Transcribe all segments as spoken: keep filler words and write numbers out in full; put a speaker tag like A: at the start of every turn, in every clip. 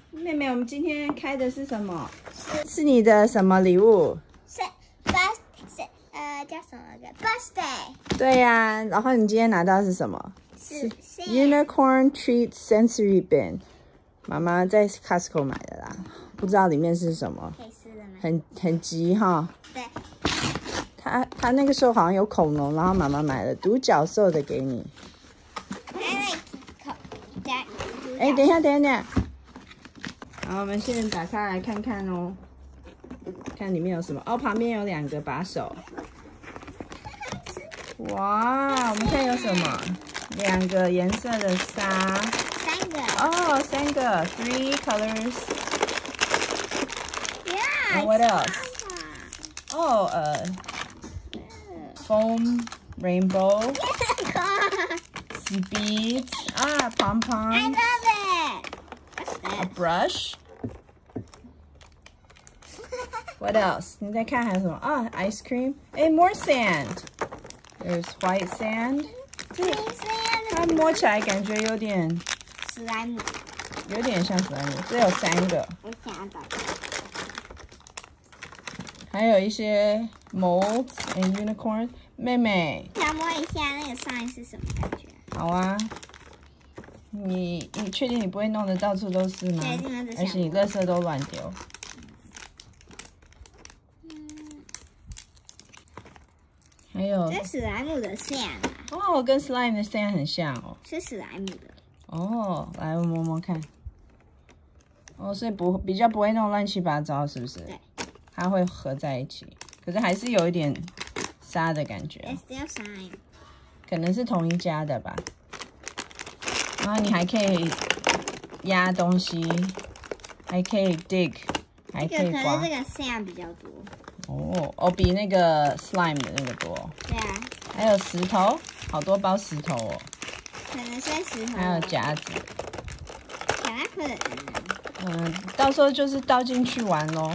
A: 妹妹，我们今天开的是什么？是是你的什么礼物？
B: 是 birth 是呃叫什么的 birthday？
A: 对呀、啊，然后你今天拿到的是什么？
B: 是
A: Unicorn Treat Sensory Bin， 妈妈在 Costco 买的啦，不知道里面是什么。
B: 可以吃的吗？
A: 很很急哈。
B: 对。
A: 他他那个时候好像有恐龙，然后妈妈买了独角兽的给你。哎，等一下，等一下，等一下。好，我们现在打开来看看哦，看里面有什么。哦，旁边有两个把手。哇，我们看有什么？两个颜色的沙。
B: 三个。
A: 哦，三个 ，three colors.
B: Yeah.
A: And what else? 哦，呃 ，foam rainbow. Beads. 啊，pom pom.
B: I love it.
A: A brush. What else? 你再看还有什么啊 ？Ice cream. 哎 ，more sand. There's white sand. 它摸起来感觉有点
B: 史莱姆，
A: 有点像史莱姆。这有三个。
B: 我想要打开。
A: 还有一些 molds and unicorn。妹妹，
B: 想摸一下那个上面是什么感觉？
A: 好啊。你你确定你不会弄得到处都是吗？还是你垃圾都乱丢？
B: 嗯，
A: 还有
B: 这史莱姆的线啊。
A: 哦，跟 slime 的线很像哦。
B: 是史莱姆的。
A: 哦，来我摸摸看。哦，所以不比较不会弄乱七八糟，是不是？
B: 对。
A: 它会合在一起，可是还是有一点沙的感觉。
B: It's still slime。
A: 可能是同一家的吧。然后你还可以压东西，还可以 dig， 还可以刮。
B: 可是这个线比较多。
A: 哦哦，比那个 slime 的那个多。
B: 对啊。
A: 还有石头，好多包石头哦。
B: 可能是石头。
A: 还有夹子。
B: Can I put it in?
A: 嗯，到时候就是倒进去玩咯。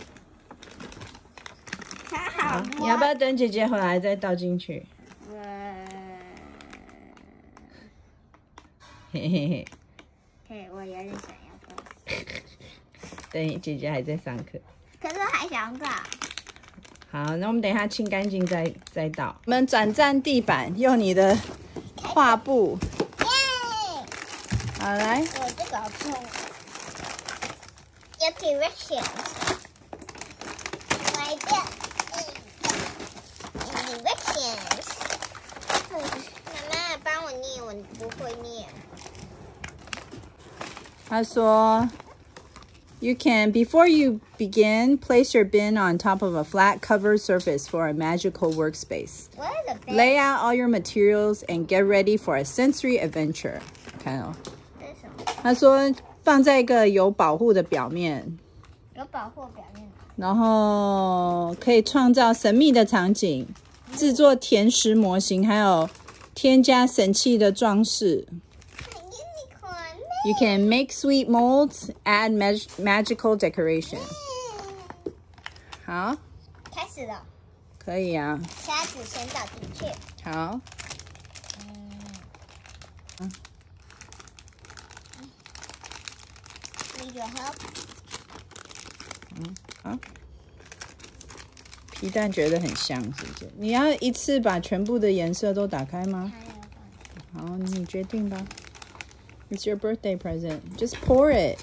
B: 它好。
A: 你要不要等姐姐回来再倒进去？嘿嘿嘿，
B: 嘿，我有点想要碰。
A: 等姐姐还在上课。
B: 可是我还想碰。
A: 好，那我们等一下清干净再再倒。我们转战地板，用你的画布。
B: 耶！
A: 好，来。
B: 我这个好痛。有 directions。来的。directions。妈妈帮我念，我不会念。
A: 他说 You can, before you begin, place your bin on top of a flat covered surface for a magical workspace.
B: What is a bin?
A: Lay out all your materials and get ready for a sensory adventure. 看哦，他说放在一个有保护的表面，
B: 有保护表面，
A: 然后可以创造神秘的场景，制作甜食模型，还有添加神器的装饰。You can make sweet molds, add mag magical decoration. 好，
B: 开始了。
A: 可以啊。
B: 虾子先倒进去。
A: 好。
B: 嗯。Need your help?
A: 嗯，好。皮蛋觉得很像，是不是？你要一次把全部的颜色都打开吗？好，你决定吧。It's your birthday present. Just pour it.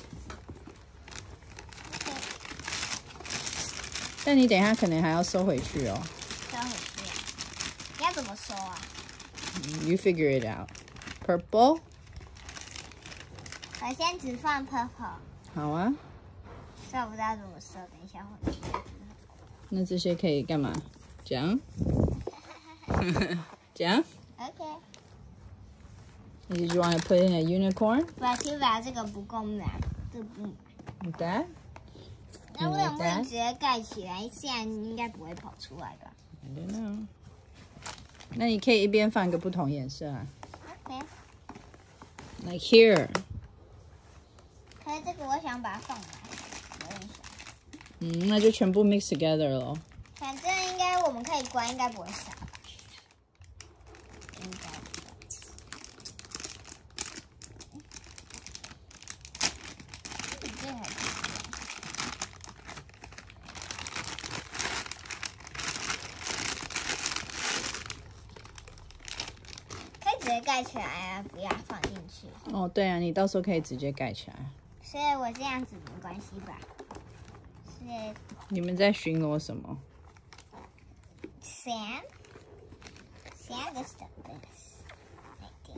A: 但你等一下可能还要收回去哦。
B: 收回去啊？你要怎么收啊
A: ？You figure it out. Purple.
B: 我先只放 purple。
A: 好啊。
B: 所以我不知道怎么收，等一下回去。
A: 那这些可以干嘛？讲？讲
B: ？Okay.
A: Did you want to put in a unicorn?
B: 把其实把这个不够满，这不满。
A: Like that?
B: 那为什么不直接盖起来？这样应该不会跑出来吧
A: I don't know. 那你可以一边放一个不同颜色啊。
B: Okay.
A: Like here.
B: 可是这个我想把它放满，有点小。
A: 嗯，那就全部 mix together 咯。
B: 反正应该我们可以关，应该不会洒。应该。 这还是可以直接盖起来啊，不要放进去。
A: 哦，对啊，你到时候可以直接盖起来。
B: 所以我这样子没关系吧？是
A: 你们在巡逻什么？
B: Sam? Sam is the best, I think.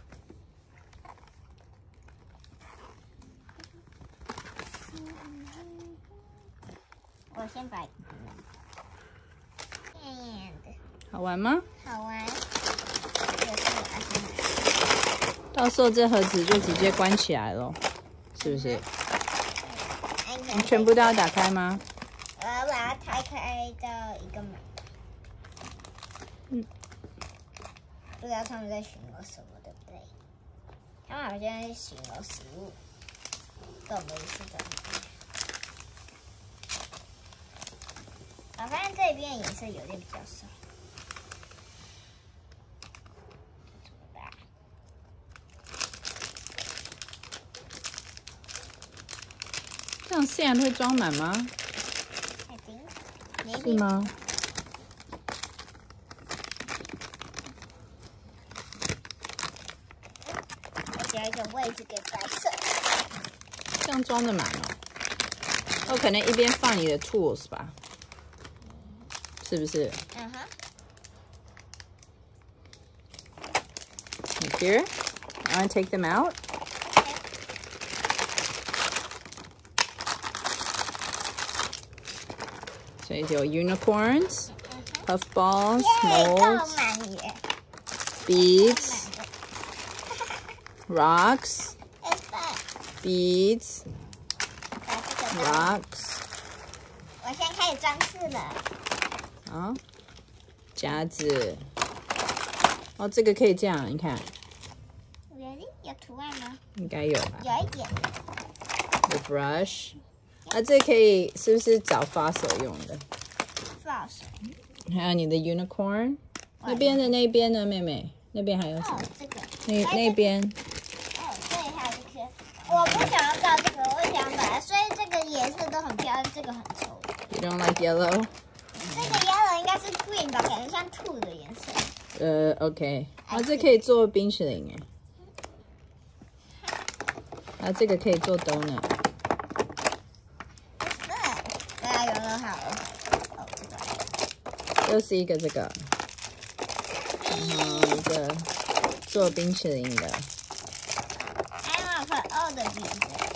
B: 我先把 and
A: 好玩吗？
B: 好玩，这个是我要先买。
A: 到时候这盒子就直接关起来了，是不是？你全部都要打开吗？
B: 我要把它拆开到一个满。
A: 嗯。
B: 不知道他们在巡逻什么，对不对？他们好像在巡逻食物，跟我们是的。我发现这边颜色有点比较少。怎么办？
A: 这样现在会装满吗？是吗？
B: 我加一个位置给白色。
A: 这样装的满哦。我可能一边放你的 tools 吧，是不是？
B: 嗯哼。
A: Here, I want to take them out. So your unicorns, puff balls, molds, beads, rocks, beads, rocks.
B: 我现在开始装饰了。
A: 好，夹子。哦，这个可以这样，你看。
B: Really？ 有图案吗？
A: 应该有吧。
B: 有一点。
A: The brush。啊，这可以是不是找 fossil 用的
B: ？Fossil。
A: 还有你的 unicorn， 那边的那边呢，妹妹？那边还有什么？
B: 哦，这个。
A: 那那边。
B: 哦，这里还有这些。我不想要照这个，我想把它，所以这个颜色都很漂亮，这个很丑。
A: You don't like yellow？
B: 这个 yellow 应该是 green 吧，感觉像兔的颜色。
A: 呃 ，OK。啊，这可以做冰淇淋哎。啊，这个可以做 donut。
B: 对啊，有了好了。哦，这个。
A: 又是一个这个，然后一个做冰淇淋的。
B: I want to put all the beads.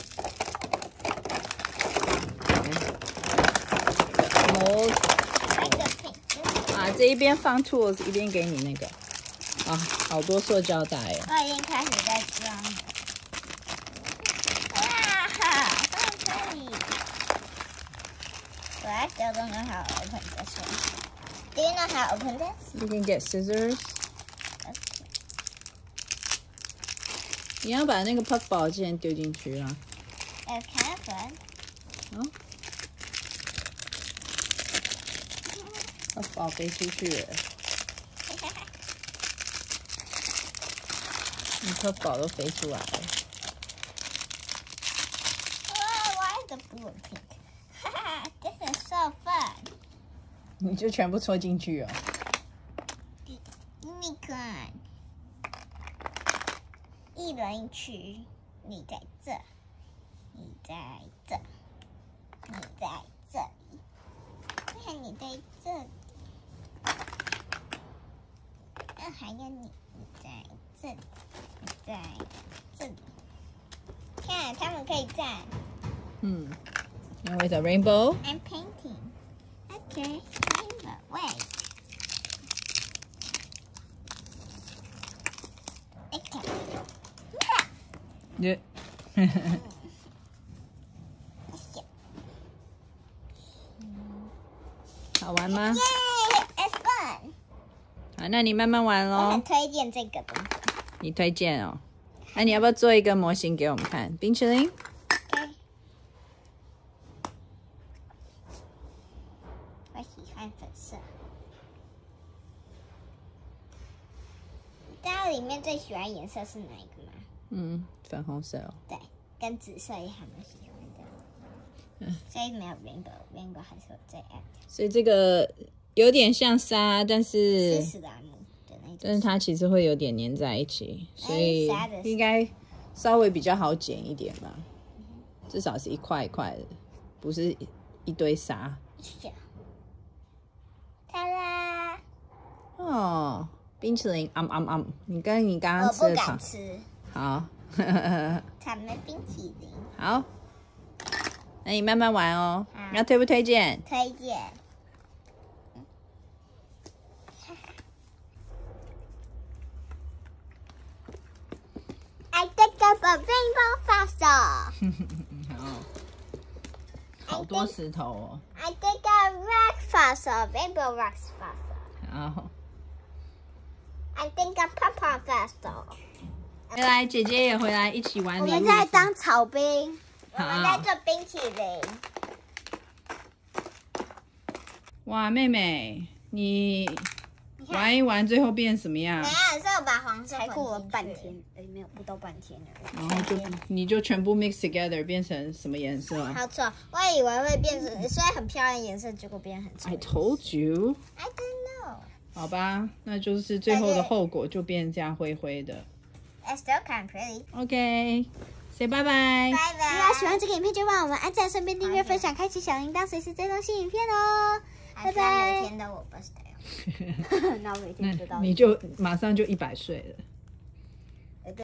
A: Mold。
B: Like the pink.
A: 啊，这一边放 tools， 一边给你那个。啊，好多塑胶袋哦。
B: 我已经开始在装了。哇，放这里。我要still don't know how to open this one. Do you know how to open this?
A: You can get scissors.
B: Okay.
A: 你要把那个 puff ball 之前丢进去啊。
B: It's kind of fun.
A: 哦。puff ball 飞出去了。你 puff ball 都飞出来了。
B: Wow, why is the blue and pink? This is so fun.
A: 你就全部戳进去哦。
B: Unicorn， 一人一区，你在这，你在这，你在这里，看你在这里，那还有你，你在这里，你在这里，看他们可以站。
A: 嗯。And with a rainbow.
B: I'm painting. Okay, rainbow. Wait. Okay.
A: Yeah. 好玩吗？
B: Yay! It's fun.
A: 好，那你慢慢玩
B: 我
A: 咯
B: 很。推荐这个东西。
A: 你推荐哦。那你要不要做一个模型给我们看？冰淇淋？
B: Okay. 我喜欢粉色。大家里面最喜欢颜色是哪一个吗？
A: 嗯，粉红色哦。
B: 对，跟紫色也还蛮喜欢的。 所以没有 rainbow，rainbow 还是有最爱。
A: 所以这个有点像沙，但是
B: 是史莱姆的那种，
A: 但是它其实会有点粘在一起，所以应该稍微比较好剪一点吧。至少是一块一块的，不是一堆沙。
B: ta啦！
A: 哦，冰淇淋，嗯嗯嗯，你跟你刚刚吃的
B: 我不敢吃。
A: 好，
B: 草莓冰淇淋。
A: 好，那你慢慢玩哦。你要推不推荐？
B: 推荐。I think of a rainbow fossil.
A: 好，好多石头哦。
B: I think a rock fossil, rainbow rock fossil.
A: 好。
B: I think a purple fossil.
A: 回来，姐姐也回来一起玩。
B: 我们在当草冰，我
A: 好
B: 们在做冰淇淋。
A: 哇，妹妹，你玩一玩，最后变什么样？
B: 没有，是我把黄色
C: 才过了
B: 混进去
C: 半天，哎，没有，不到半天了。
A: 然后就你就全部 mix together 变成什么颜色
B: 好丑！我以为会变成虽然很漂亮的颜色，结果变很丑。
A: ？I told you。
B: I don't know.
A: 好吧，那就是最后的后果就变这样灰灰的。
B: It's still kind of pretty.
A: OK，say 拜拜。
B: 拜拜。
C: 如果喜欢这个影片，就帮我们按赞、顺便订阅、分享、开启小铃铛，随时追踪新影片哦。拜拜。
B: 每天都我 birthday。
C: 那我每天知道。
A: 你就马上就一百岁了。